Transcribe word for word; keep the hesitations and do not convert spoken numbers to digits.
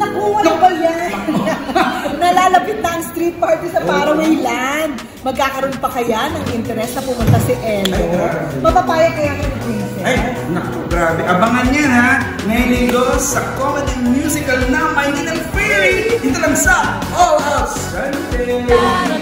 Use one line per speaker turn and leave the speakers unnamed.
Naku, ano ba yan? Nalalapit na ang street party sa Faraway Land. Magkakaroon pa kaya ng interest na pumunta si Elo? Mapapayag kaya ka ni Princess?
Ay, naku, grabe. Abangan niya ha. Ngayon linggo sa comedy musical na My Little Fairy. Dito lang sa All Out Sunday.